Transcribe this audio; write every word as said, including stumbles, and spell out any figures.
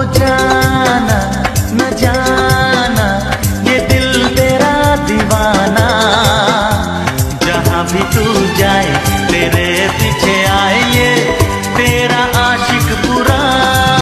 जाना न जाना ये दिल तेरा दीवाना, जहाँ भी तू जाए तेरे पीछे